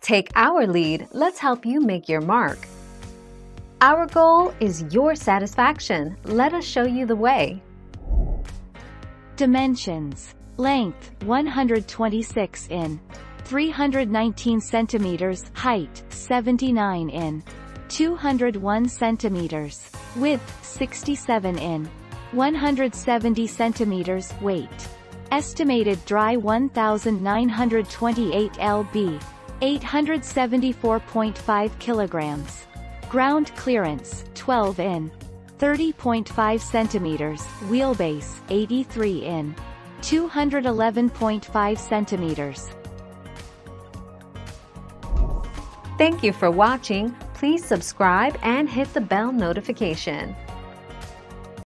Take our lead, let's help you make your mark. Our goal is your satisfaction. Let us show you the way. Dimensions. Length 126 in. 319 centimeters. Height 79 in. 201 centimeters. Width 67 in. 170 centimeters. Weight. Estimated dry 1,928 lb. 874.5 kilograms. Ground clearance 12 in. 30.5 centimeters. Wheelbase 83 in. 211.5 centimeters. Thank you for watching. Please subscribe and hit the bell notification.